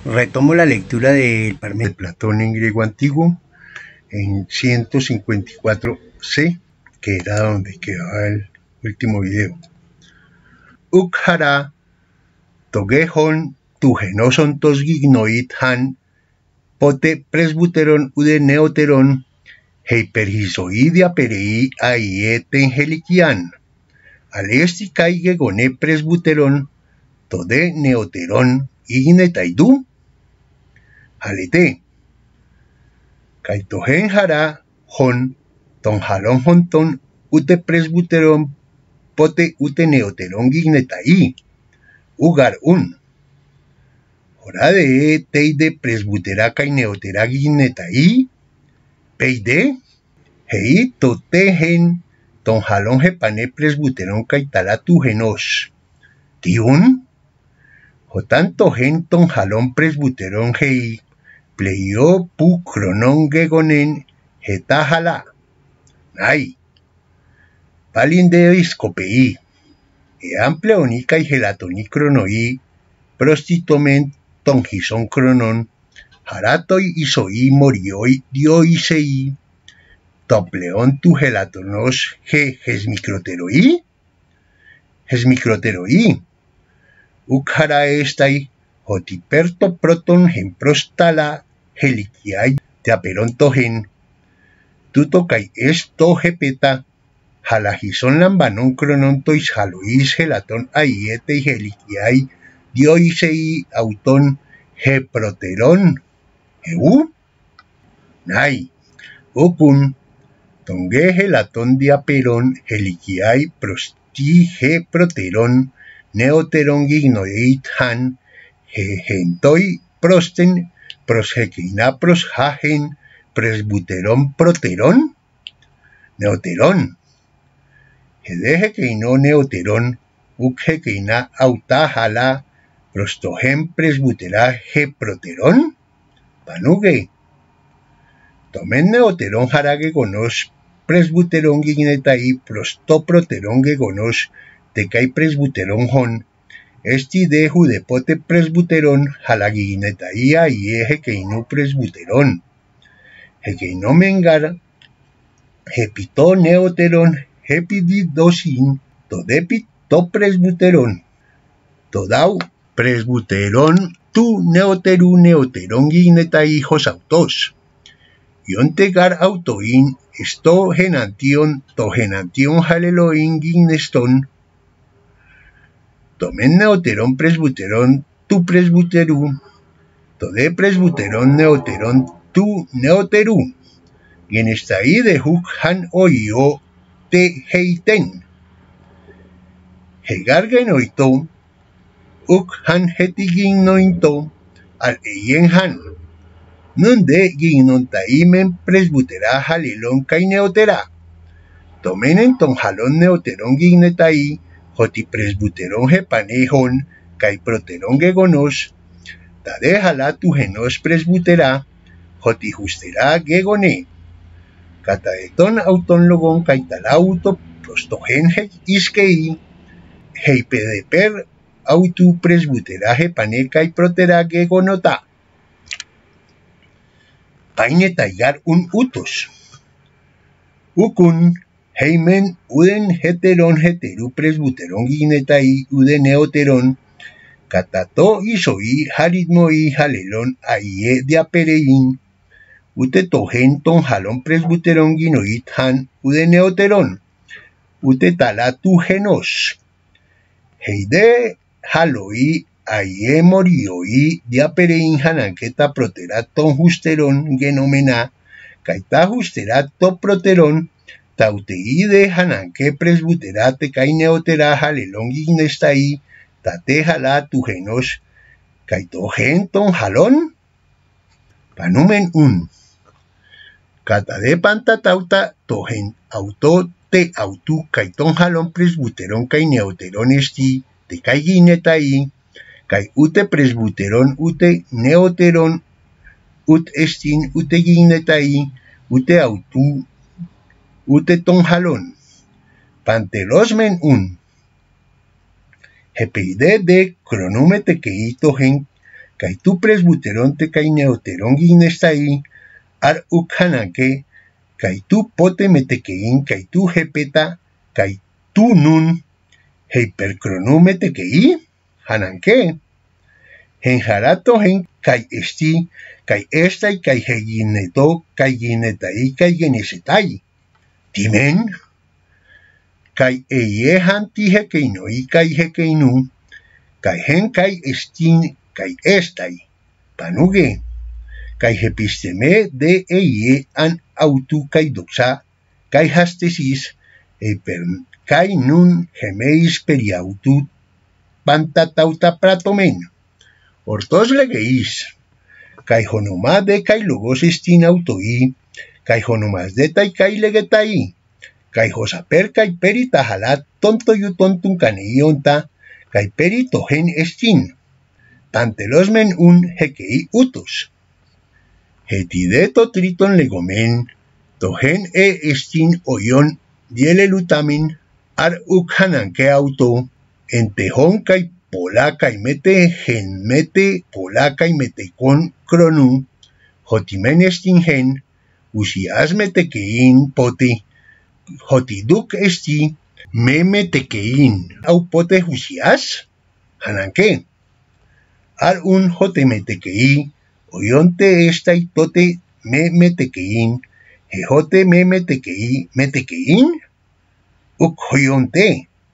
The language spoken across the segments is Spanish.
Retomo la lectura del de Platón en griego antiguo, en 154c, que era donde quedaba el último video. Ukhara togejon tugenoson tos gignoit han pote presbuteron ude neoteron hyperhisoidia perei aieten helikian. Alesti caige gone presbuteron tode neoteron ignetaidu. Halete. Kaitogen jara hon ton jalon honton ute presbuteron pote ute neoteron gignetai. Ugar un. Hora de teide presbutera kai neotera gignetai. Peide. Hei totegen ton jalon jepane presbuteron kai talatu genos. Tiun. Jotanto gen ton jalon presbuteron hei. Pleio pu cronon gegonen hetajala. Nay. Palindeiscopei. Eampleonica y gelatoni cronoi. Prostitumen tongison cronon. Haratoi isoi morioi dioisei. Topleon tu gelatonos gesmicroteroi. Gesmicroteroi. Ukhara estai. Hotiperto proton gemprostala. Helikiai te aperontogen. Tuto kai esto gepeta. Halajison lambanon cronon tois halois gelaton aiete y helikiai dioisei auton geproteron. Heu? Nay. Ukun. Tonge gelaton diaperon helikiai prosti geproteron neoteron gignoit han gentoi prosten proshequina proshagen presbuteron proteron neoteron. Hedeje que no neoteron ukje que na autahala prostogen presbuteraje proteron panuge. Tomen neoteron jarage gonos presbuteron gignetai prostoproteron gegonos tecai presbuteron hon. Esti de judepote presbuteron halaginetai y eje que no presbuteron. Hekeino mengar hepito neoteron hepididosin todepit to presbuteron. Todau presbuteron tu neoteron gignetai hosautos. Yontegar autoin esto genantion to genantion haleloin gigneston. Tomen neoteron presbuteron tu presbuteru. Tode presbuteron neoteron tu neoteru. Genestai de huk han oio te heiten. Hegar genoito. Uk han hetiginointo al eien han. Nunde gignontaimen presbutera halilon kai neotera. Tomenen ton halon neoteron gignetai. Hoti presbuteron hepanejon kai proteron gegonos. Tade hala tu genos presbutera. Hoti justera gegone. Kataeton auton logon kai talauto prostogen iskei. Heipedeper autu presbutera hepane kai protera gegonota. Paine taigar un utos. Ukun. Heimen uden heteru presbuteron gignetai uden neoteron. Katato isoi haritmoi halelon aie diaperein. Ute togen ton halon presbuteron ginoit han uden neoteron. Ute talatu genos. Heide haloi aie morioi diaperein hananketa protera ton justeron genomena. Kaita justera to proteron. Tautei de hananke presbuterate kai neotera halelon gignestai tate hala tu genos kaito genton halon panumen un kata de pantatauta togen auto te autu kaiton halon presbuteron kai neoteron esti te kai gignetai kai ute presbuteron ute neoteron ut estin ute gignetai ute autu ute ton halon. Pantelosmen un. Hepeide de cronumete que ito gen kai tu presbuteron te kai neoteron guinestai, ar ukhananke, kai tu pote metekein, kai tu jepeta, kai tu nun, hypercronu metekei, hananke. En jarato hen kai esti, kai estai, kai hegineto, kai ginetai, kai genesetai. Timen, kai eyehan ti hekenoi, kai hekenu, kai hen kai estin, kai estai. Panuge, kai hepisteme de eye an autu kai doxa, kai hastesis, per kai nun gemeis periautu, pantatauta pratomen. Hortos legeis, kai honoma de kai logos estin autoi, kai honomas de tai kai legetai, kai josaper kai perita halat tonto yu tontun caneionta, kai perito gen estin, tantelos men un hekei utus. Hetideto triton legomen, togen estin oyon dielelutamin, ar ukhananke auto, entejon kai polaca y mete gen mete polaca y mete con cronu, jotimen estingen, usias metekein poti, jotiduk esti, me metekein, au pote usias, hananke. Ar un jote metekei, oyonte esta y tote me metekein, jote me metekein, uk joyonte.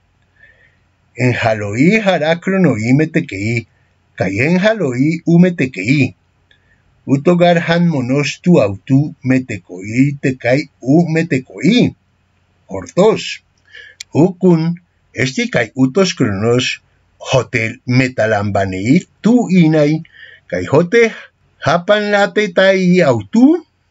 En haloi hará cronoi metekei, kai en haloi u metekei. Utogar han monos tu autu metekoi tekai u metekoi. Hortos. Ukun esti kai utos cronos hotel metalambanei tu inai, kai hote hapan late tai autu.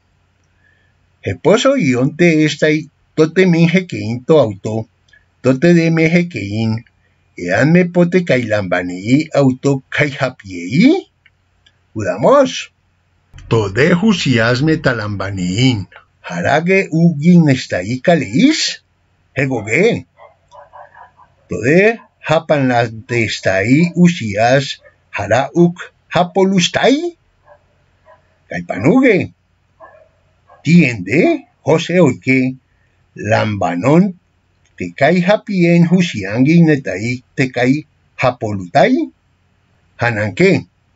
Heposo ionte estai tote minje keinto auto, tote de meje kein, ean me pote kai lambanei auto kai hapiei. Udamos. Tode husias metalambanein. Harage ugin estai kaleis. Hegoge. Tode hapan late estai usias hara uk hapolustai. Kai panuge. Tiende, Jose oike, lambanon te kai hapien husiangi netai te kai hapolutai. Hananke.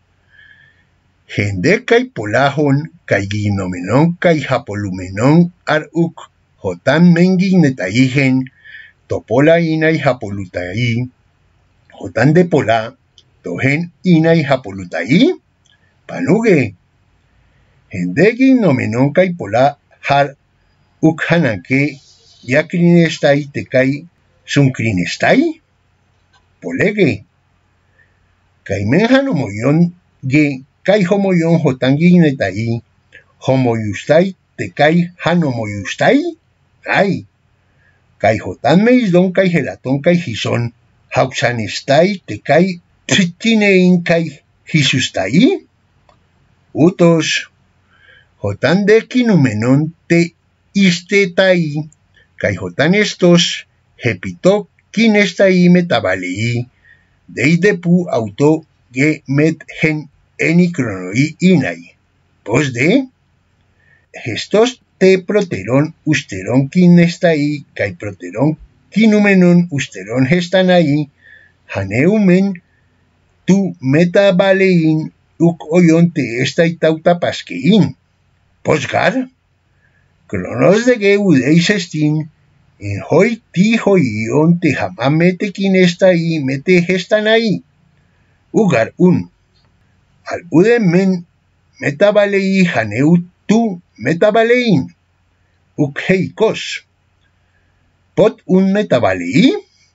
Hende kai polahon kai ginomenon kai hapolumenon ar uk jotan mengi netai gen topola inai hapolutai. Jotan de pola tohen inai hapolutai. Panuge. Hende ginomenon kai pola har uk hananke yakrinestai te kai sunkrinestai. Polege. Kai menhan homoyon ge kai homoyon jotangi netai, homoyustai te kai hanomoyustai. Ay. Kai jotan meisdon kai gelaton kai hison, hauxanestai te kai tsitinein kai hisustai. Utos. Jotan de kinumenon te istetai, kai jotan estos, hepito kinestai metabalei, deidepu auto ge met gen enicronoi inai. Pos de, gestos te proteron usteron kinestai, kai proteron kinumenon usteron gestanai, haneumen tu metabalein uk oyon te estai tauta paskein. Posgar, cronos de ge udeis estin, en hoi ti hoion te jamamete kinestai mete gestanai. Ugar un. Al udemen metabalei haneu tu metabalein. Uk heikos. Pot un metabalei.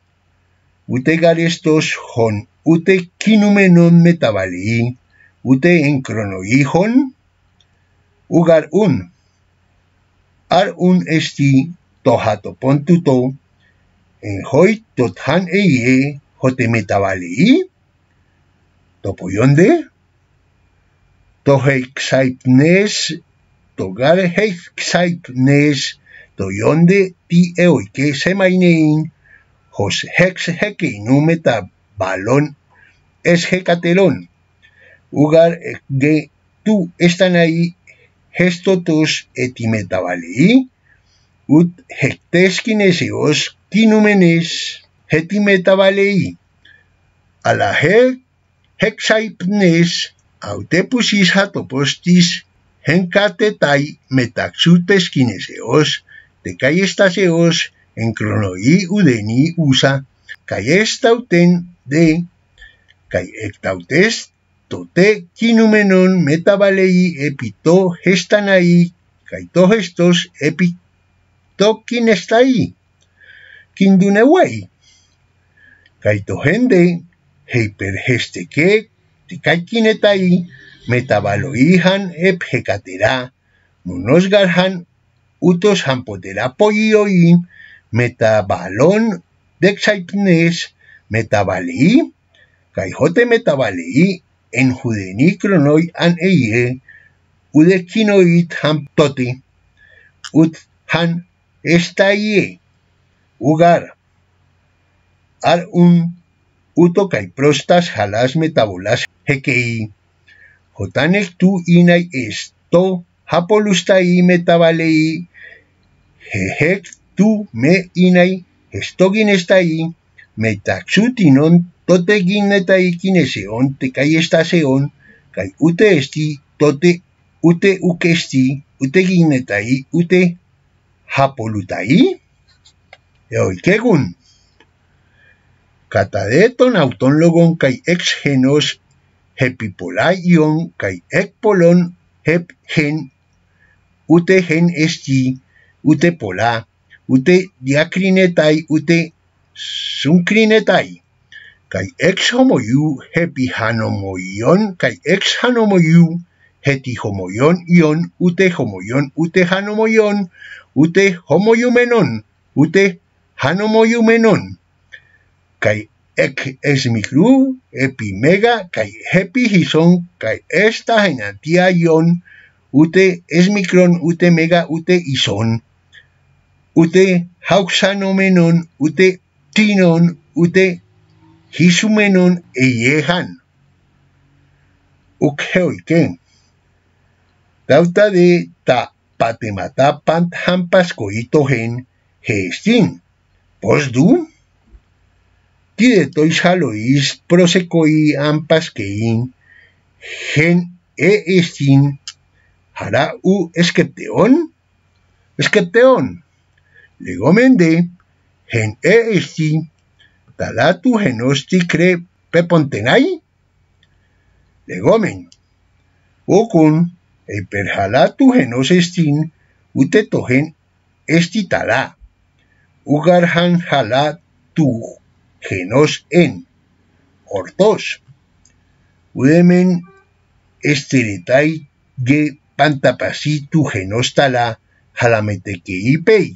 Ute garestos hon ute kinumenon metabalei. Ute en cronoihon. Ugar un. Ar un esti tohatopon tuto. En hoi tothan eye hote metabalei. Topoyonde. Tohexaipnes. Togar hexaipnes. Toyonde ti eoike semainein. Hos hex hekeinu metabalon es hecatelon. ugar ge tu están ahí gestotos etimetabalei, ut hectesquineseos kinumenes hetimetabalei, ala hexaipnes autepusis hatopostis hencatetai metaxutesquineseos de caiestaseos en cronoi udeni usa caiestauten de caectautes tote kinumenon metabalei epito gestanai caito gestos epito kinestai kindunewai caito gende heipergesteke tikaikinetai metabaloihan hecatera monosgarhan utos hampotera poioi metabalon dexaipnes metabalei caijote metabalei en judeni cronoi an eye udekinoit hamptoti ut han estaie ugar ar un uto caiprostas halas metabolas hekei jotanek tu inai esto hapolustai metabalei hehek tu me inai estoginestai metaxutinon tote ginetai kineseon te caiestaseon kai ute esti tote ute ukesti ute ginetai ute hapolutai eoikegun catadeton auton logon kai ex genos hepipolaion kai ekpolon hep gen ute gen esti ute pola ute diacrinetai ute suncrinetai kai ex homoiu hepi hanomoion kai ex hanomoiu heti homoion ion ute hanomoion ute homoiumenon ute hanomoiumenon kai ek esmicru epi mega kai hepi hison kai esta genatia ion ute esmicron ute mega ute ison ute hauxanomenon ute tinon ute hisumenon eyehan ukheoike dauta de ta patemata pant hampas coitogen gestin posdu Tidetois halois prosecoi ampaskein gen estin hara u skepteon legomende gen esti talatu genosti cre pepontenai legomen okun eiperhalatu genos estin ute togen esti tala ugarhan halatu genos en ortos udemen esteretai ge pantapasitu genos tala halametekei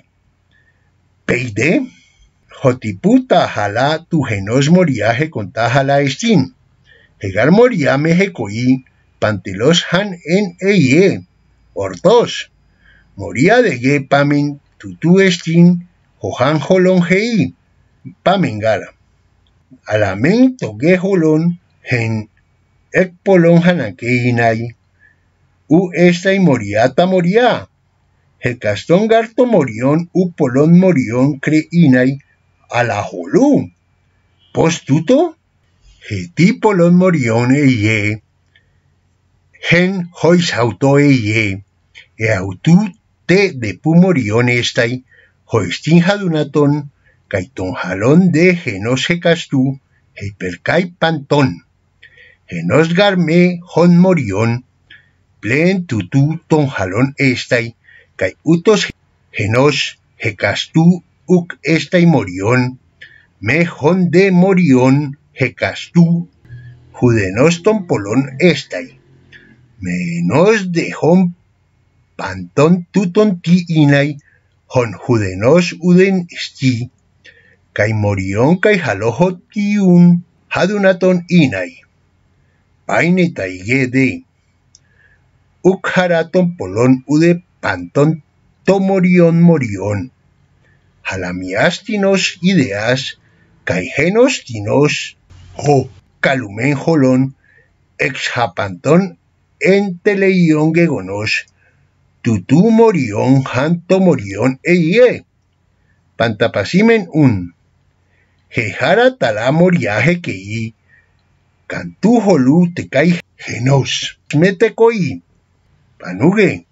peide jotiputa hala tu genos moria heconta hala estin hegar moria mehecoi pantelos han en eye ortos moria de ge pamen tutu estin johan jolon gei pamengara alamen toge jolon gen ekpolon hanakeinai u estai moriata moria hecaston garto morion u polon morion creinai ala jolu postuto heti polon morion eye gen hois auto eye autu te de pu morion estai hoistin hadunaton caiton jalón de genos hecastu heipercai panton genos garme hon morion plen tutu ton jalón estai cai utos genos hecastu uk estai morion me hon de morion hecastu judenos ton polon estai menos de hon panton tuton ti inai hon judenos uden sti kai morion kai halojot tiun hadunaton inai paine taigede ukharaton polon ude panton to morion halamiastinos ideas kai genos tinos ho calumen jolon exjapantón en teleión gegonos, tutu morión, janto morión eye, pantapasimen un, jejara tala moriaje que i, cantu jolu te cae genos, mete coi, panugue,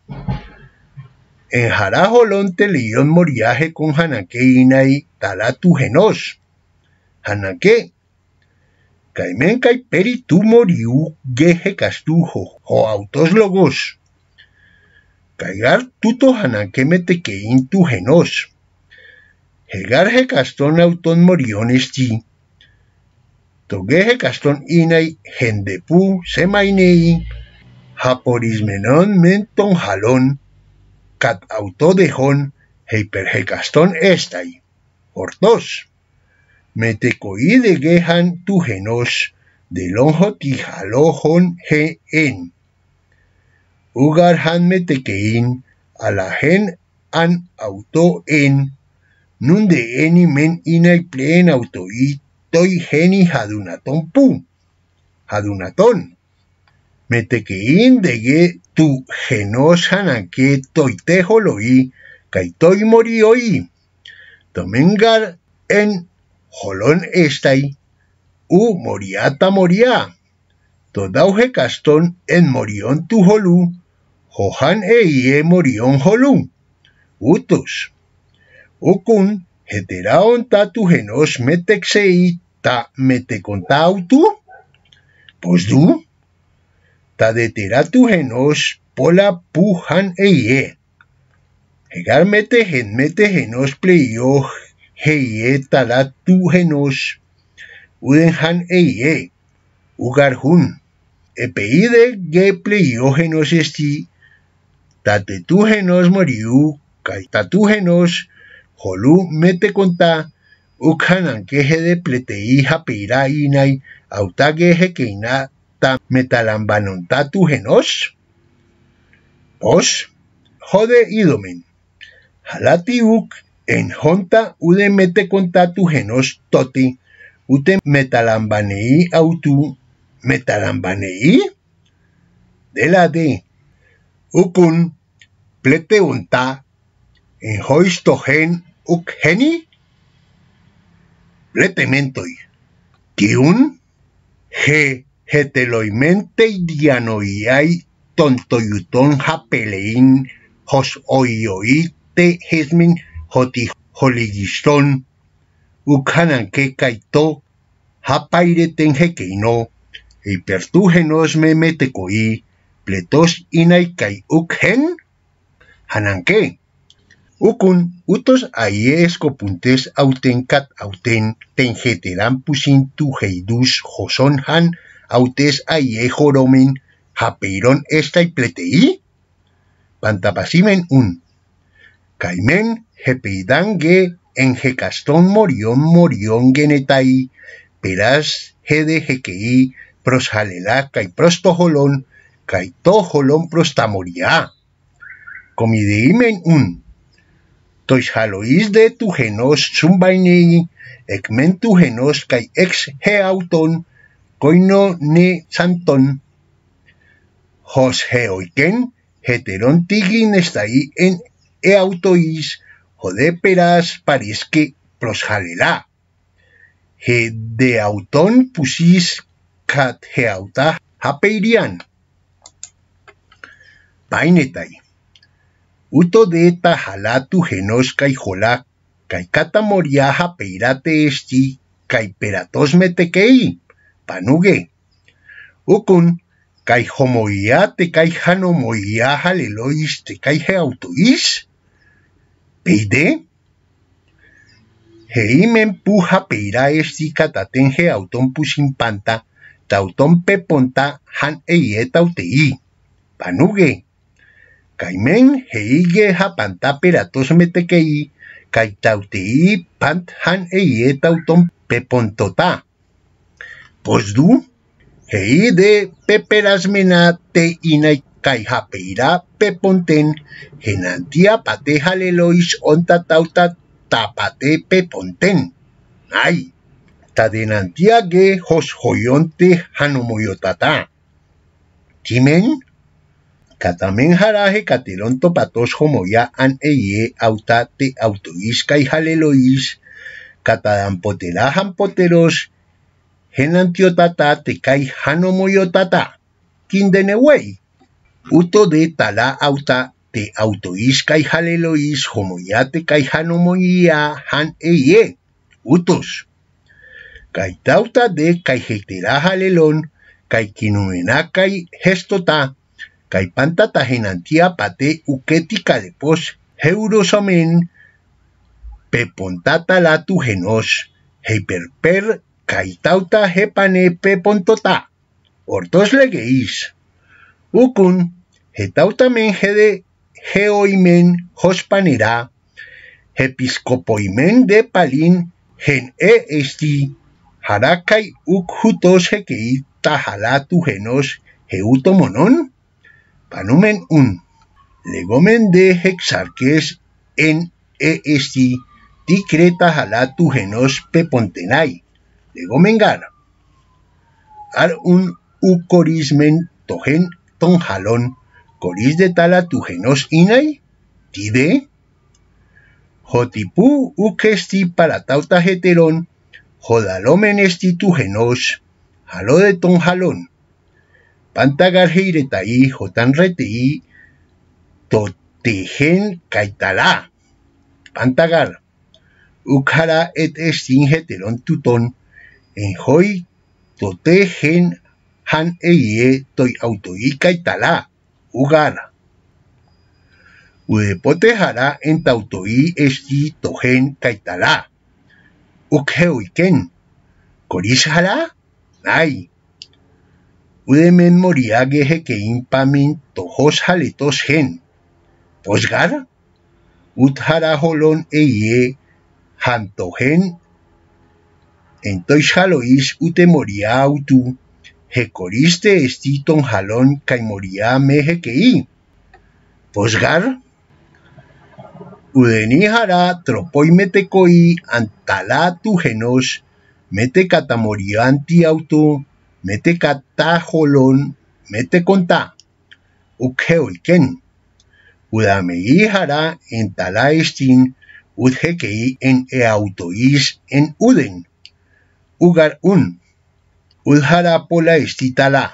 en jara jolón teleión moriaje con janaque inai tala tu genos, janaque, Caimen caiperi tu moriu geje castujo, o autos logos. Caigar tuto hanaque metequein tu genos. Hegar je castón auton moriones ti. Togeje castón inai gendepu semainei. Japorismenon menton jalón. Cat auto dejon heiperje castón estai. Hortos. Metecoi de gehan tu genos, de lonjo tijalojon ge en. Ugar han metekein, a la gen an auto en, nun de eni men inai pleen autoi, toi geni jadunaton pu. Jadunaton. Metekein de ge tu genos hanake toi tejoloi, kai toi morioi. Tomengar en Jolón estai, u moriata moria. Todauge castón en morión tu jolú, johan eie morión jolú. Utus. Ukun, heteraon ta tu genos metexei ta meteconta autu. Pues du. Ta detera tu genos pola pujan eie. Hegar mete genos pleio. Heye tala tu genos, udenhan eye, ugarhun, epeide ge pleiógenos esti, tate tu genos moriu, kai tatu genos, jolu mete conta, ukhanan queje de pletei japeira inai, auta geje keina ta metalambanon tatu genos, os, jode idomen, halati uk, en honta ude mete conta tu genos toti, ute metalambanei autu, metalambanei? De la de, ukun, plete unta, en hoistogen uk geni? Plete mentoi, tiun, heteloimente dianoiai tontoyuton japelein, hos oioite jesmin, Hoti holigistón, ukanan que kaito, hapaire tenjekeino, hipertúgenos me metekoi, pletos inai kai ukhen, hananke. Ukun, utos aie escopuntes autencat auten, tenjeteran pusin tu heidus joson han, autes aie joromen, hapeiron estai pletei? Pantapasimen un. Caimen, jepeidange, en jecastón morión genetai, peras jede jequei, prosjalela kai prostojolón, kai tojolón prostamoria. Comideimen un. Toishalois de tu genos zumbainei, ekmen tu genos kai ex geauton, koino ne santon. Jos geoiken, heteron tigin estai en autois, jode peras parisque prosjalela. He de auton pusis cat geauta hapeirian. Painetai. Uto de tajalatu genos kai jola, kai katamoria hapeirate esti, kai peratos metekei, panuge. Ukun, kai homoia te kai hanomoia halelois te kai geautois. Peide? Heimen puja peira esti kataten geauton pusin panta, tauton peponta han eie tautei. Panuge. Kaimen heige japanta peratos metekei, kai tautei pant han eie tauton pepontota. Posdu, hei de peperasmena te inai kai hapeira peponten, genantia pate halelois onta tauta tapate peponten. Ay, tadenantia ge hos joyonte hanomoyotata. timen, katamen jaraje katelon topatos homoya an eye auta te autois kai halelois, katadam potelahan poteros, henantiotata te kai hanomoyotata, kindenewei, uto de tala auta te autois kai halelois homoya te kai hanomoya han eye, utos. Kai tauta de kai hetera halelon, kai kinumena kai gestota, kai pantata henantia pate uketika de pos heurosomen, pepontata la tu genos, heiperper kai tauta hepane pepontota, ortos legeis. Ukun, hetauta men hede geoimen hospanera, episcopoimen de palin gen esti, harakai ukhutos hekei tahalatu genos heuto monon, panumen legomen de hexarques en esti, tikreta halatu genos pepontenai, legomengar, ar ucorismen togen tonjalon, coris de talatu genos inai, tide, jotipu ukesti para tauta heteron, jodalomen esti tu genos, jalo de tonjalon, pantagar heiretai, jotan retei, totegen kaitala, pantagar, ukhara et estin heteron tuton, en hoi totegen han eye toi autoi kaitala, ugar. Udepote jara en tautoi esti togen kaitala. Ukheoiken. Koris jara? Ay. Udemen moriage hekein pamin tojos jaletos gen. Posgar? Uthara holon eye han togen. Entois jalois ute moria autu. Hekoriste esti ton jalon kai moria me hekei. Posgar? Udeni jara tropoi metekoi antala tu genos, mete katamorianti auto, mete katajolon, mete conta, ukheoiken. Udamei jara entala estin, udhekei en autois en uden, ugar udjara pola estitala.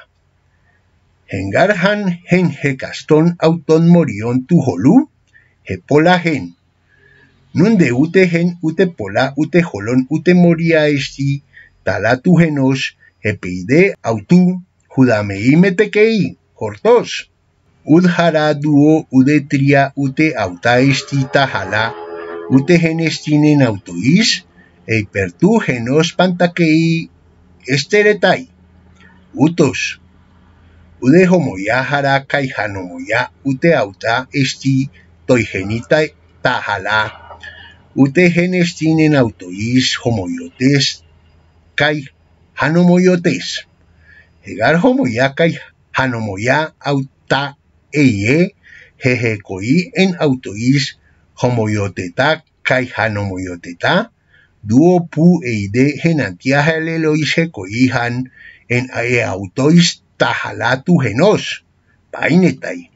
Hengarhan hen hekaston auton morion tu holu, hepola gen. Nun de ute gen ute pola ute jolon ute moria esti tala tu genos hepeide autu judamei metekei hortos. Udjara duo udetria ute auta esti tajala ute gen estinen autois eipertu genos pantakei esteretai. Utos. Ude homoya jara kai hanomoya ute auta esti toigenita tajala, ute genestinen autois homoyotes, kai hanomoyotes. Hegar homoya kai hanomoya auta eye, jejekoi en autois homoyoteta kai hanomoyoteta, duo pu eide genantia helelois hekoihan en autois tajalatu genos, painetai.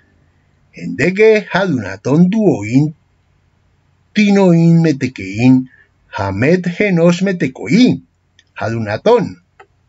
Endege hadunaton duoin, tinoin metekein, hamed genos metekoi, hadunaton.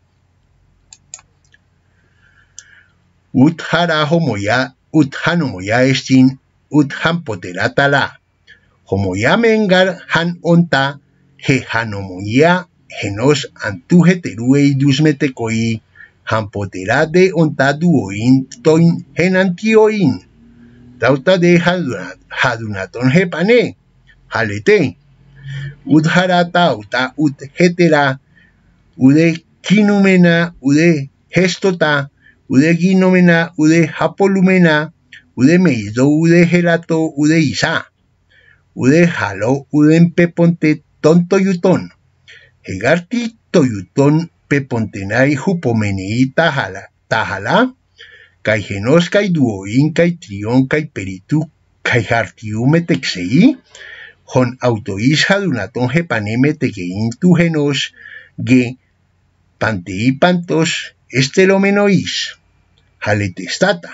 Uthara homoya, uthanomoya estin, uthan poteratala. Homoya mengar han onta, he hanomoya genos antujeteruei dus metekoi, han potera de onta duoin toin genantioin. Tauta de hadunaton hepane, halete, udjara tauta ut hetera, ude kinumena, ude gestota, ude ginomena, ude hapolumena, ude meido, ude gelato, ude isa, ude jalo, ude peponte tontoyuton, hegarti toyuton pepontenai jupomenei tajala, kai genos kai duoin kai trion kai peritu kai hartiu metexei, hon autois hadunaton hepane metekein tu genos ge pantei pantos estelomenois. haletestata.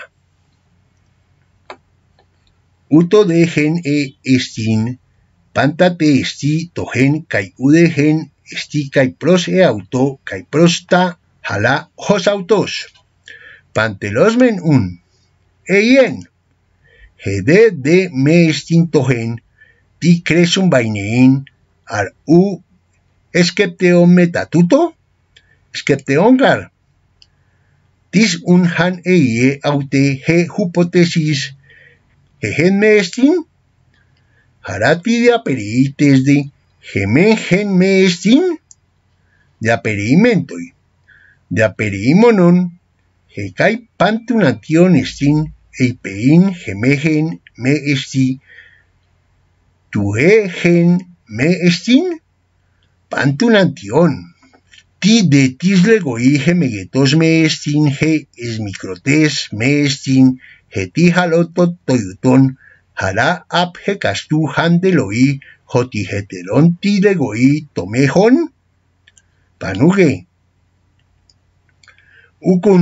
Uto de gen estin, pantate esti togen kai ude gen esti kai pros auto kai prosta hala hos autos. Pantelosmen un. Eien. Hede de me estin togen ti cresum bainein ar u skepteon metatuto? Skepteon gar. Tis un han eie aute he hypotesis gen me estin? Harati de aperites de gemen gen me estin? De aperimentoi. De aperimonon hekai pantunation estin eipein gemegen me esti tue gen me estin? Pantunation. Ti de tis legoi gemegetos me estin he esmicrotes me estin heti halotot toyuton hara ap hekastu handeloi hoti heteron ti legoi tomejon? Panuge. Ukun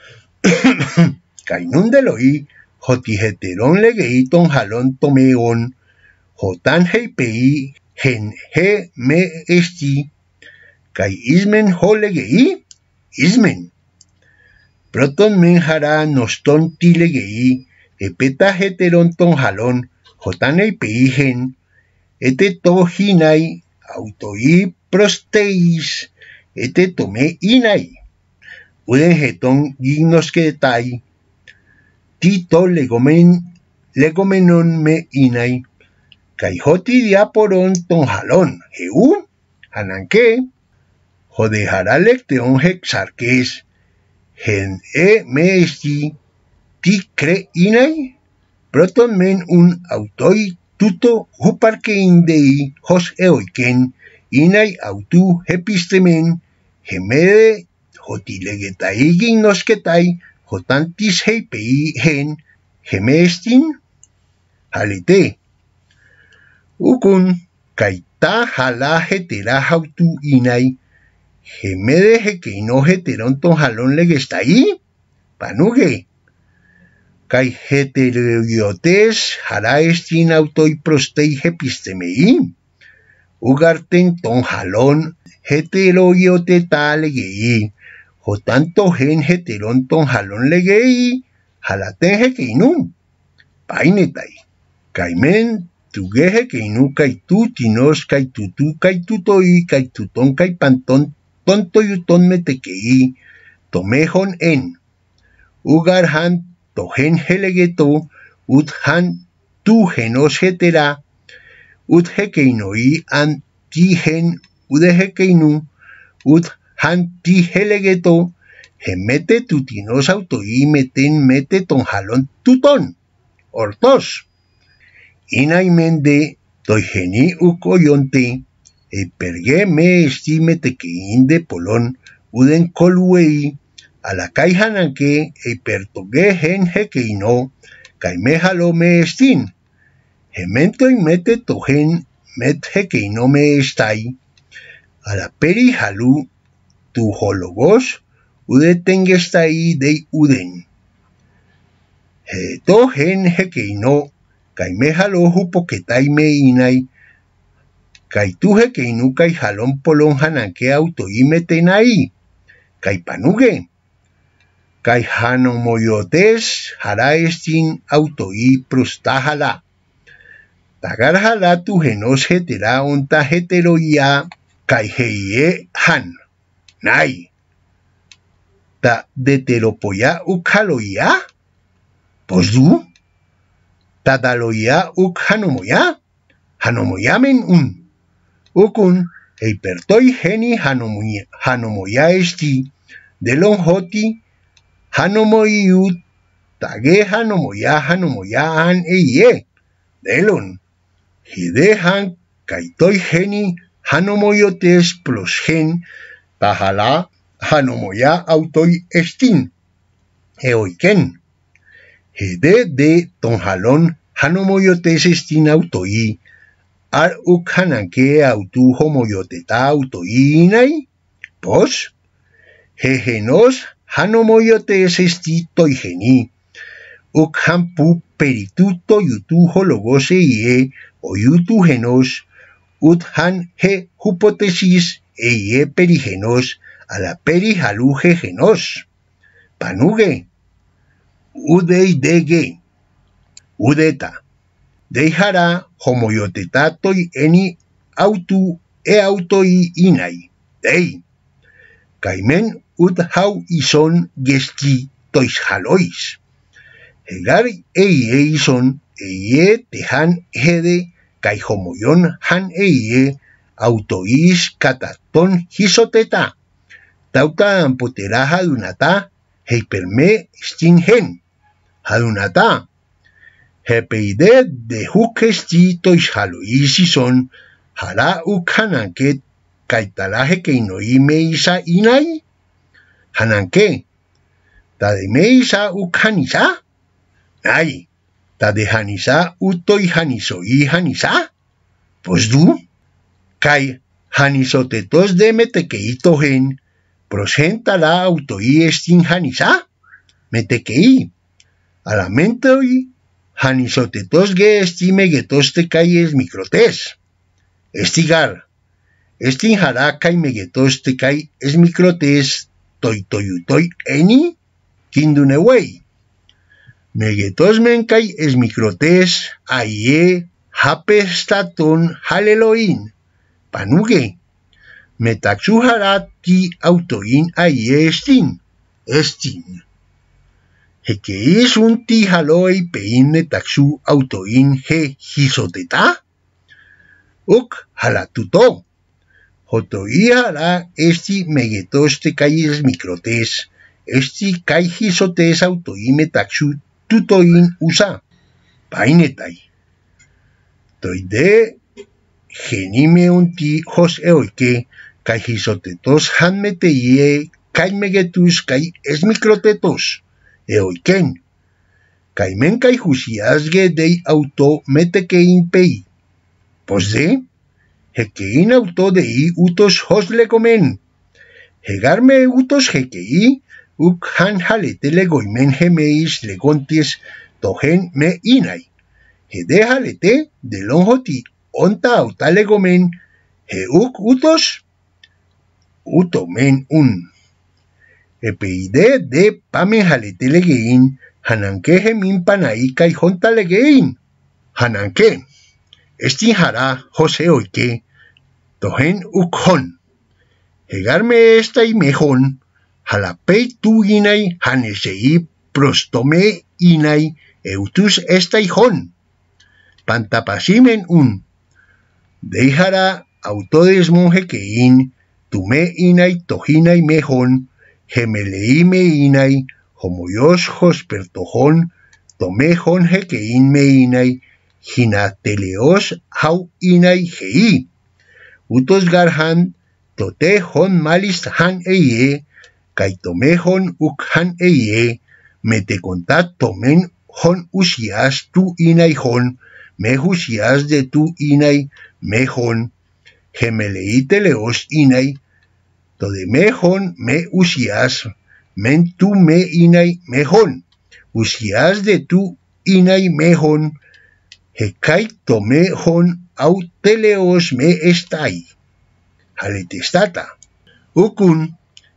kainun deloi hoti heteron legei ton halon tomeon hotan heipei gen he me esti kai ismen ho legei ismen. Proton men hara noston ti legei epeta heteron ton halon hotan heipei gen ete to hinai autoi prosteis ete tome inai. Uden heton gignosketai tito legomenon me inai kai hoti diaporon ton halon heu hananke jodejara lecteon hexarques gen me esti ti cre inai proton men un autoi tuto huparkein dei hos eoiken inai autu hepistemen gemede hoti legetai gignosketai hotantis heipei gen gemestin halite. Ukun kaita hala hetera hautu inai gemede hekeino heteron ton halon legestai panuge. Kai heterogiotes hara estin autoi prostei hepistemei ugarten ton halon heterogiote ta legei hotanto gen heteron ton halon legei halaten hekeinu painetai kaimen tuge hekeinu kai tu tinos kai tutu kai tutoi kai tuton kai panton tonto yuton metekei tomejon en ugar han togen helegeto ut han tu genos hetera ut hekeinoi an ti gen ude hekeinu ut han ti helegeto gemete tutinos autoi meten mete ton halon tuton ortos inai mende toigeni ukoyonte perge me esti metekein de polon uden koluei alakai hananke pertoge gen hekeino kai me halo me estin gementoi mete togen met hekeino me estai ala peri halu tu hologos ude tengestai dei uden to gen hekeino kai me halo hupoketai me inai kai tu hekeinu kai halon polon hananke autoi metenai kai panuge kai hanomoyotes hara estin autoi prostahala tagar hala tu genos hetera onta heteroia kai heie han nai ta deteropoia ukhaloia posdu tadaloia ukhanomoia hanomoiamen un ukun eipertoi geni hanomoia esti delon hoti hanomoiut tage hanomoia an eie delon hidehan kaitoi geni hanomoiotes plus gen tahala hanomoia autoi estin eoiken hede de ton halon hanomoiotes estin autoi ar ukhananke autu homoioteta autoi inai pos hegenos hanomoyotes esti toigeni, uk hampu perituto yutujo logose ie o yutu genos, ut han he hypotesis ie perigenos a la perihaluje genos. Panuge, udeidege, udeta, deijara homoyotetatoi eni autu e autoi inai, dei, caimen ut hau ison gesti toishalois. Hegar eie ison eie tehan hede kai homoyon han eie autois kataton hisoteta. Tauta ampotera hadunata heiperme stingen. Hadunata. Hepeide de hukesti toishalois ison hara ukhananke kaitalaje keinoi meisa inai. Hananke. Ta de meisa ukhanisa. Ay, ta de hanisa utoi hanisoi hanisa. Pues du, kai hanisotetos de metekeitogen, prosentala autoi estin hanisa, metekei. Alamentoi, hanisotetos ge esti megetos te kai es microtes. Estigar, estin hara kai megetos te kai es microtes toitoyutoi eni, kindunewei. Megetos menkai es microtes aie hapestaton haleloin. Panuge. Metaxuharati autoin aie estin. Estin. Hekeis unti haloi pein metaxu autoin he hisoteta. Uk halatuto. Hotoi hala esti megetos te kai es microtes. Esti kai hisotes autoin metaxu tutoin usa, painetai. Toide genime unti hos eoike, kai hisotetos han meteie, kai megetus, kai esmicrotetos, eoiken. Kai men kai husiasge dei auto metekein pei. Posde, hekein auto dei utos hos legomen. Hegarme utos hekei, uk han halete legoimen gemeis legonties togen me inai. Hede halete de lonjoti onta auta legomen he uk utos utomen un. Epeide de pamen halete legein hananke gemin panai kai honta legein. Hananke estin hara jose oike togen uk hon. Hegarme esta y mejon halapei tu inai hanesei prostome inai eutus esta hon. Pantapasimen un. Deijara autodesmonje kein tume inai tojinai mejon gemelei me inai homoyos hospertojon tomejon hekein me inai hinateleos hau inai gei. Utos garhan tote hon malis han eye kai tomejon uk han eye, metecontat tomen hon usias tu inai hon, me husias de tu inai mehon, gemeleite leos inai, to de mehon me usias, men tu me inai mehon, usias de tu inai mehon, hekai tome hon au teleos me estai. Haletestata. Ukun,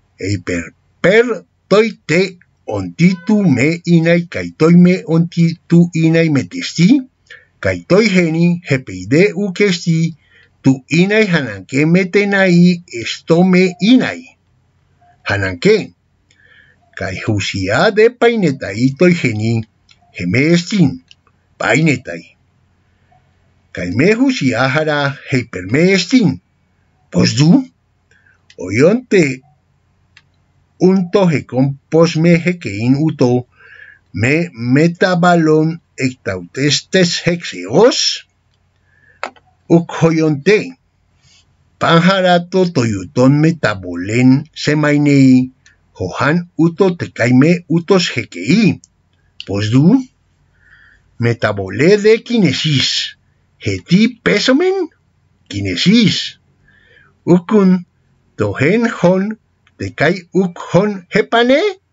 per toite ontitu me inai kai toi me ontitu inai metesti, kai toi geni hepeide ukesti tu inai hananke metenai esto me inai. Hananke, kai husia de painetai toi geni gemestin painetai. Kai me husia hara heipermestin, pues du, oyonte unto hekon posmeje kein uto me metabalon ectautestes hexeos ukhoyonte panjarato toyuton metabolen semainei johan uto tekaime utos hekei pues du metabole de kinesis heti pesomen kinesis ukun tohen hon tekai uk hon hepane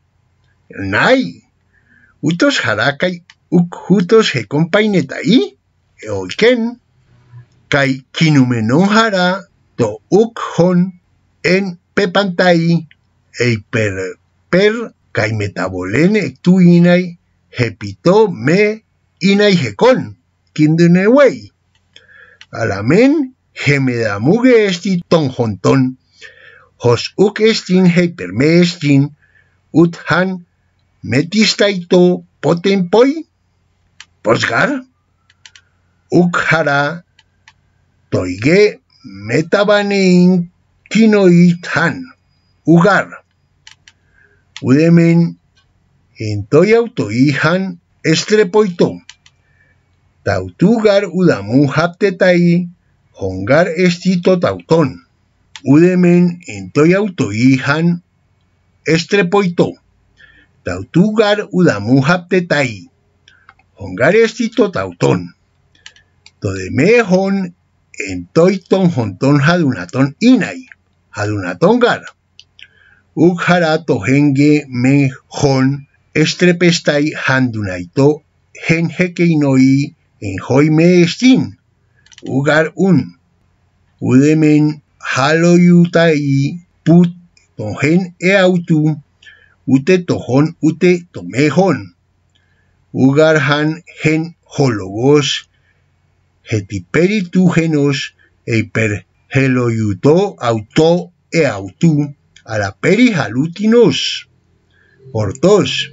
Nay, utos harakai ukhutos he compainetai, eoiken, kai kinumenon hara to ukhon en pepantai, per kai metabolene tu inai, hepito me inai hekon, kindunewei. Alamen, hemedamuge esti tonjonton, hos uk estin hyperme estin, ut han metistaito potempoi, posgar, uk hara toige metabanein kinoit han, ugar, udemen entoi autoi han estrepoito, tautugar udamu haptetai, hongar estito tauton, udemen entoi autoi han estrepoito, tautugar udamu haptetai, hongar estito tauton, todeme hon entoi tonjonton hadunaton inai, hadunatongar, ukhara tohenge me hon estrepestai handunaito hen hekeinoi en hoi me estin, ugar udemen haloyutai put tohen autu, ute tohon ute tomehon, ugar han hen hologos, hetiperitugenos, eiper heloyuto auto autu, a la peri halutinos, hortos,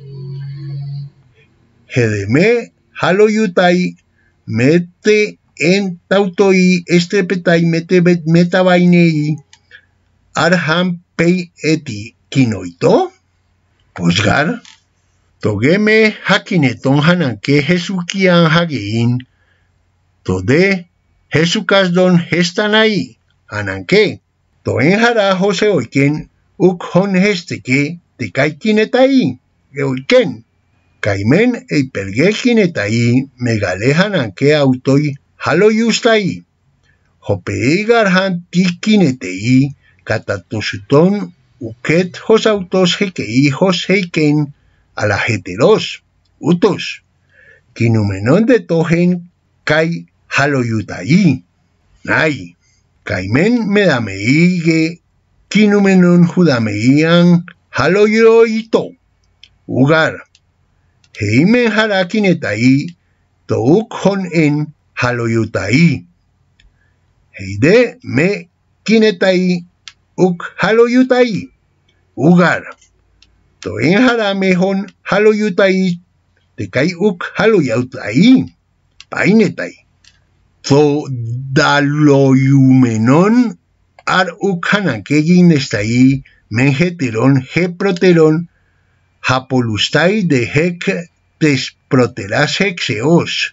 hedeme haloyutai, mete en tautoi estrepetai metabainei, arham pei eti kinoito, posgar, togeme hakineton hananke jesukian hagein, tode jesukasdon hestanai, hananke, toen hara jose oiken, ukhon hesteke, te kaikinetai, oiken, kaimen eipergelkinetai, megalehananke autoi, haloyustai, hopeigarhan tikinetei, katatosuton, uket hos autos hekei hos heiken, a la heteros, utos, kinumenon de tohen, kai haloyutai, nai, kaimen medameige, kinumenon judameian, haloyoito, ugar, heimen harakinetai, toukhon en haloyutai, heide me kinetai, uk haloyutai, ugar, toen haramehon haloyutai, tekai uk haloyutai, painetai, to daloyumenon ar uk hanakegin estai, menheteron heproteron, hapolustai de hek desproteras hexeos,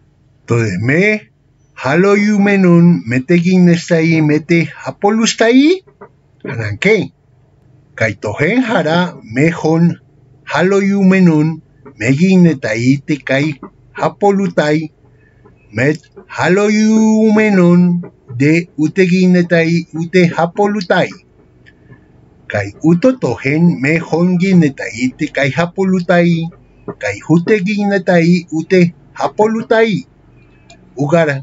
todeme haloyumenon metegin estai mete hapolustai, hananke, kaitohen hara mehon haloyumenon meginetai tekai hapolutai, met haloyumenon de uteginetai ute hapolutai, kai utotohen mehon ginetai tekai hapolutai, kai huteginetai ute hapolutai, ugar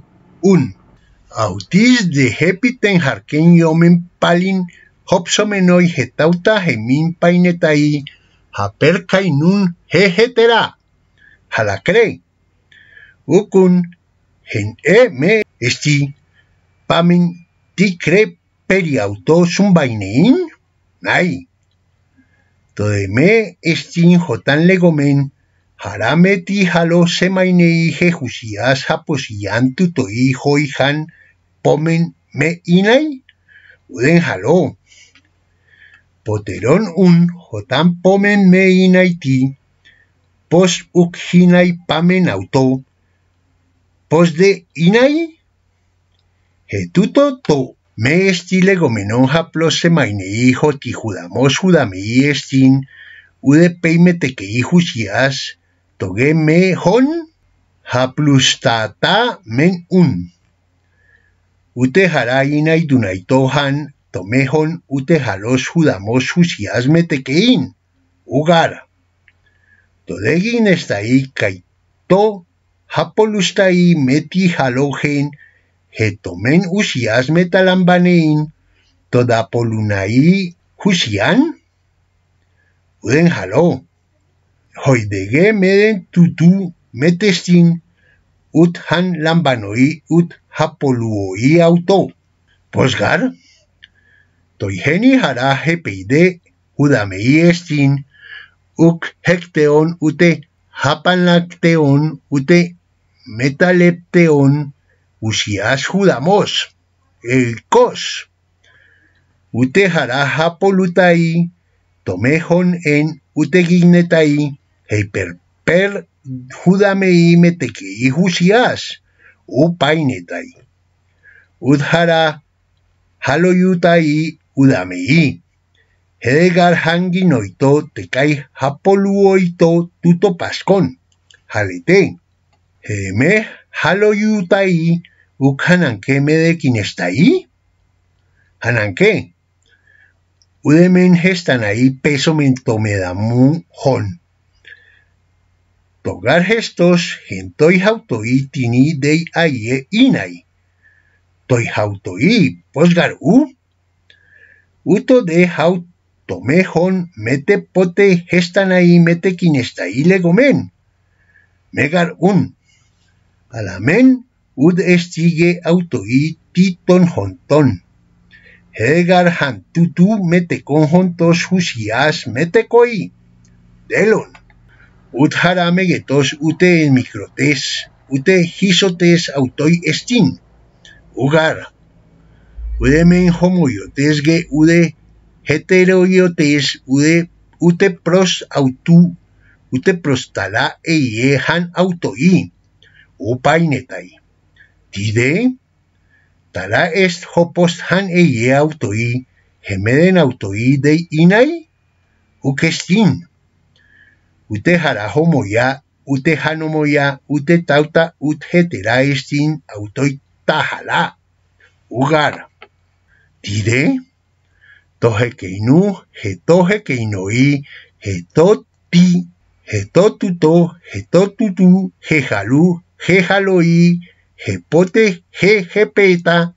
autis de hepiten harken yomen palin hopsomenoi hetauta hemin painetai, haperkai nun hehetera, halakre, ukun hen me esti pamin tikre periauto sumbainein, nai, todeme estin jotan legomen, harameti halo semainei jejusias haposian tutoi hoihan pomen me inai, uden halo, poteron jotan pomen me inaiti, pos ukhinai pamen auto, pos de inai, hetuto to me esti legomenon haplos semainei hoti judamos judamei estin, ude peimetekei jusias, toge me hon, haplustata men ute hara inai dunaitohan, tomehon ute halos judamos jusias metekein, ugar, Todegin está ahí, kaito, hapolusta ahí, meti halogen, hetomen usias metalambanein, toda polunai husian, uden halo. Hoidege meden tutu metestin, ut han lambanoi ut hapoluoi auto. Posgar, toigeni hara hepeide udamei estin, uk hekteon ute hapanlacteon ute metalepteon usias judamos, el kos. Ute hara hapolutai, tomejon en ute gignetai, heiperper judamei metekei usias, upainetai. Udhara haloyutai udamei. Hedegar hanginoito tekai hapoluoito tuto pascon. Halete. Heme haloyutai ukhananke medekinestai. Hananke. Udemen gestanai peso mentomedamu hon. Togar gestos gentoi hautoi tini dei aie inai. Toi hautoi posgar uto de haut tomejon mete pote gestanai mete kinestai legomen. Megar alamen ud estige autoi titon honton. Hegar hantutu mete conjuntos husias mete koi. Delon. Ud haramegetos ute en microtes, ute hisotes autoi estin. Ugar. Udemen homoiotes ge ude heteroiotes ude ute pros autu ute prostala eie han autoi. Upainetai. Tide. Tala est hopost han eie autoi. Gemeden autoi de inai. Ukestin. Ute hara homoya. Ute hanomoya. Ute tauta ut hetera estin autoi tahala. Ugar. Tide. Tohekeinu, hetohekeinoi, hetoti, hetotuto, hetotutu, hejalu, hejaloi, hepote, hejepeta,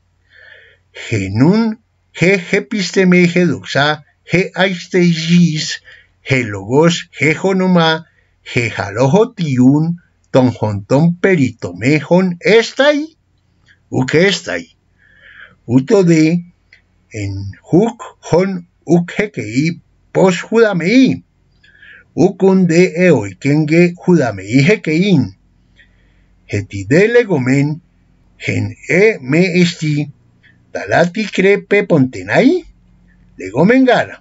genun, hejepisteme, hedoxa, heaisteigis, helogos, hejonoma, hejalojotiun, tonjonton peritomejon estai, ukestai. Uto de en huk hon ukhekei pos judamei. Ukun de eoikenge judamei hekein. Hetide legomen gen me esti talati crepe pontenai legomen gara.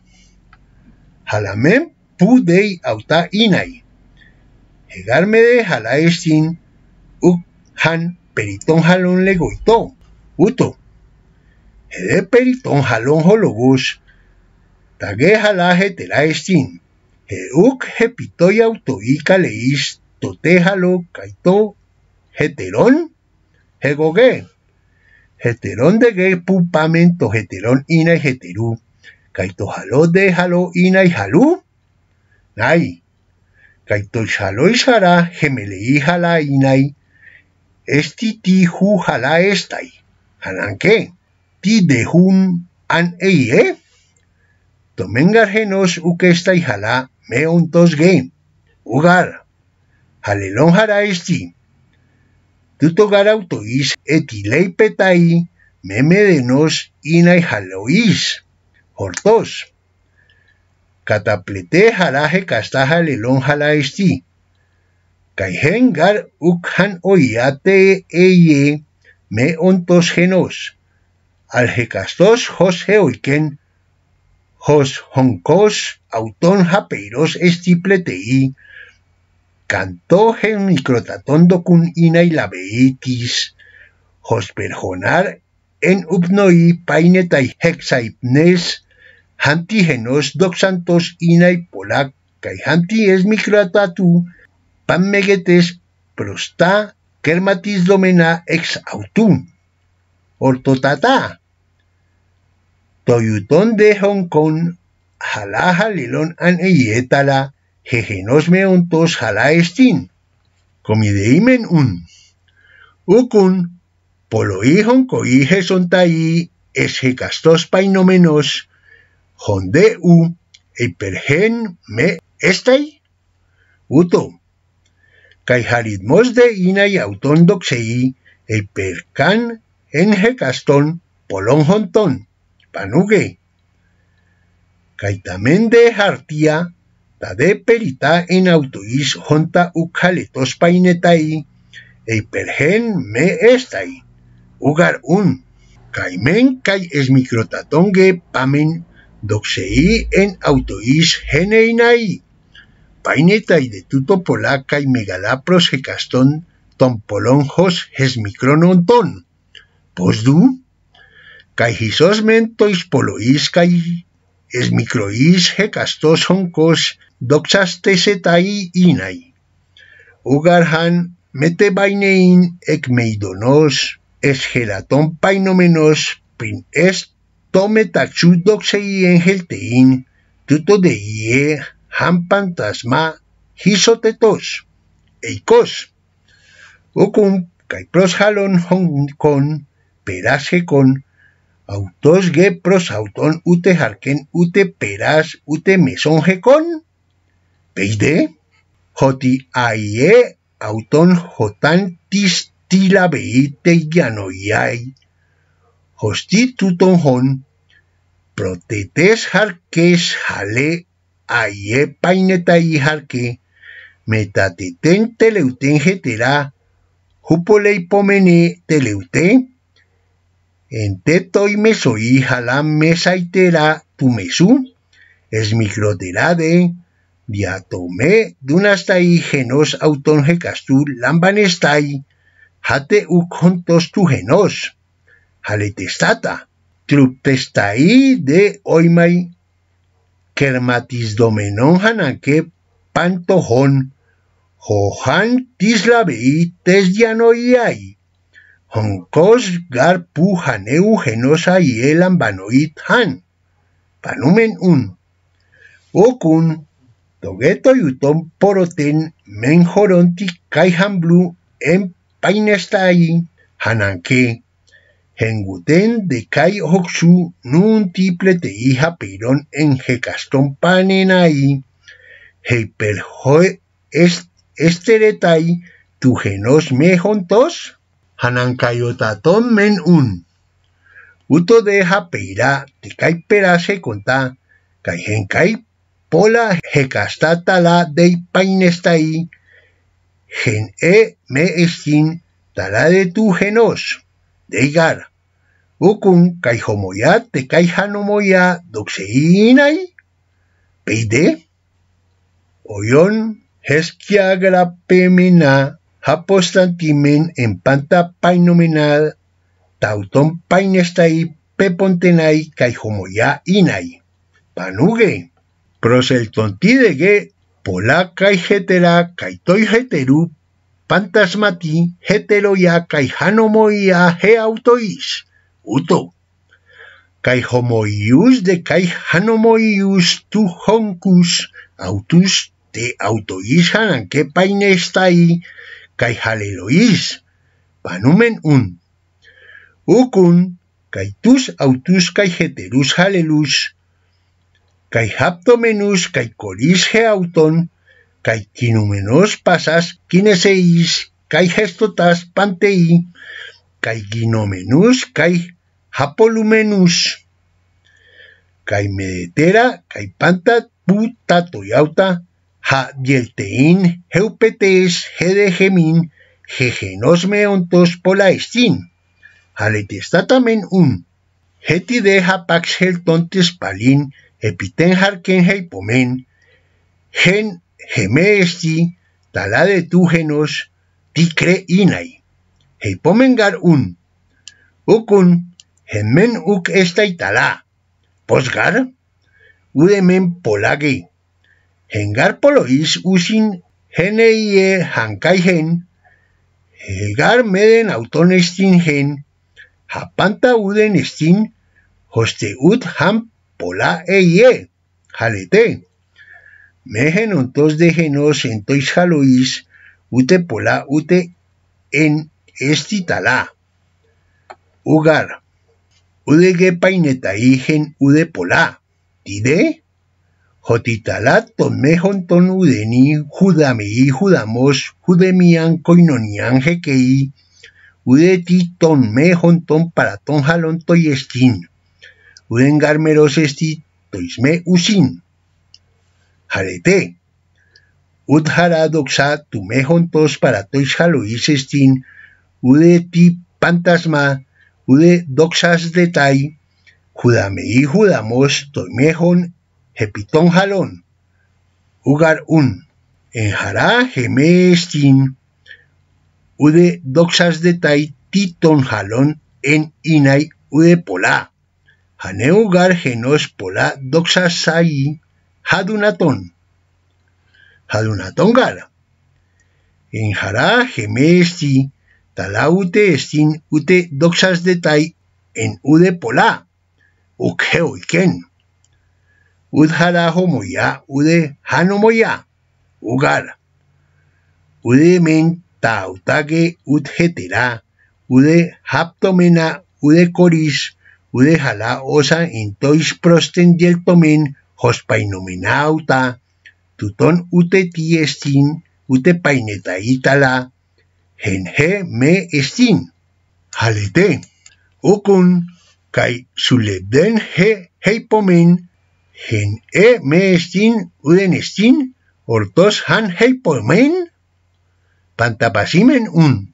Halamen pudei auta inai. Hegarme de hala estin uk han periton halon legoito. Uto. Hede periton halon hologos, tage hala hetera estin, heuk hepitoi autoi kaleis, tote halo kaito, heteron, hegoge, heteron dege pupamento heteron inai heteru, kaito halo de halo inai halu, nai, kaito halo ishara gemelei hala inai, esti tihu hala estai, hananke. Ti dehun an eie, tomengar genos ukestai hala me ontos ge, ugar, halelon hara esti, tutogar autois etilei petai, meme denos inai halois, hortos, cataplete haraje casta halelon hala esti, kaihengar ukhan oiate eie, me ontos genos, Alhecastos hos heoiken, hos honcos auton hapeiros estipletei, canto gen microtaton docun inai labeitis, hos perjonar en upnoi painetai hexaipnes, hanti genos doxantos inai polak, kai hanti es microtatu, panmegetes prosta, kermatis domena ex autum, ortotata. Toyuton de Hong Kong, halaja lilon an eyetala, jejenos meontos jala estin. Comideimen Ukun, polo hijón coije sontai, es jecastos painomenos, jonde eipergen me estai. Uto, caijaritmos de inay auton doxei, eipercan en jecaston polon jonton, panuge. Caitamen de hartia, ta de perita en autois jonta ukjaletos painetai, eipergen me estai, ugar caimen kai es microtatonge pamen doxei en autois geneinai, painetai de tuto pola kai megalapros jecaston tompolonjos jes micrononton, posdu, kai hisosmen tois polois kai es microis jecastos joncos doxastesetai inai, ugarhan mete bainein ek meidonos es gelaton painomenos prin es tome tachu doxei en geltein tuto de ie han pantasma hisotetos eikos ukun kai pros halon con perase con autos ge pros auton ute harken ute peras ute mesonje con peide joti aie auton jotan tistila beite yanoiai, hosti tuton hon, protetes harkes jale aie painetai harke, metateten teleuten jetera, jupolei pomene teleute, entetoi mesoi jalam mesaitera tu mesu, es microterade, diatome dunastai genos auton jecastur lambanestai, hate ucontos tu genos, haletestata, truptestai de oimai, kermatis domenon hananke pantojon, johan tislabei tesdianoiai, honcos gar pu haneu genos aie lambanoit han, panumen okun, Togeto yuton poroten menjoronti kaihan blue en painestai hananke henguten de kai hoksu nun tiplete hija peron en jecaston panenai heiperjoe esteretai tu genos mejontos hanankayotaton men uto deja peira te kai perase conta kai henkai pola jecastata la dei painestai, gen me estin tala de tu genos, deigar, ukun kai homoya te kai hanomoya doxeinai, peide, oyon heskia pemena hapostantimen en panta painomenal, tauton painestai pepontenai kai homoya inai, panuge, proseltontidege pola kai hetera kai toi heteru pantasmati heteroya kai hanomoia he autois uto kai homoius de kai hanomoius tu honcus autus te autois hananke painestai kai halelois panumen ukun kai tus autus kai heterus halelus kai haptomenus kai coris auton, kai kinumenos pasas kineseis, kai gestotas pantei, kai ginomenus kai hapolumenus, kai medetera kai panta puta toyauta, ha dieltein heupetes hedegemin, jejenos meontos polaestin, haletestatamen heti deja pax heltontes palin, epiten harken heipomen, gen gemeesti, tala de tu genos, ticre inai. Heipomen gar ukun, genmen uk estai tala, posgar, udemen polage, gengar polois usin geneie hankai gen, hegar meden autonestin gen, hapanta uden estin, hoste ut han pola eye, jalete, Mejenontos de genos en tois jalois, ute pola ute en estitala. Ugar. Udege painetai gen ude pola. Tide. Jotitala ton mejon ton udeni judamei judamos judemian koinonian jekei. Udeti ton mejon ton para ton jalon toyestin. Udengarmeros esti toisme usin. Jalete. Udjara doxa tu mejon tos para tois jalois estin. Udeti pantasma. Ude doxas detai. Judamei judamos toimejon Jepitón jalón. Ugar un. En jara geme estin. Ude doxas detai titon jalón en inai ude pola. Jane ugar genos pola doxas sai jadunaton. Jadunaton gar. En jara geme esti. Tala ute estin ute doxas detai en ude pola. Ukeo iken. Udjara homoya, ude hanomoya, ugar. Ude men tautage udjetera, ude haptomena, ude coris, ude jala osa intois prosten dieltomen, hospainomena tuton ute tiestin, ute paineta itala, genje me estin. Jalete, ukun, kai sulebden he heipomen, Gen me estin uden estin ortos han heipomen pantapasimen un.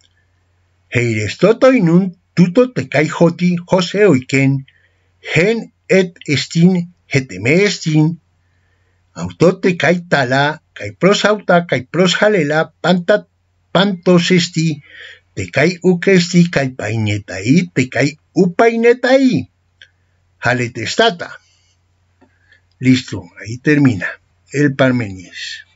Heirestoto inun tuto te kai joti jose oiken gen et estin heteme estin autote kai tala kai prosauta kai prosjalela pantos esti te kai ukesti kai painetai te kai upainetai jaletestata. Listo, ahí termina el Parmenides.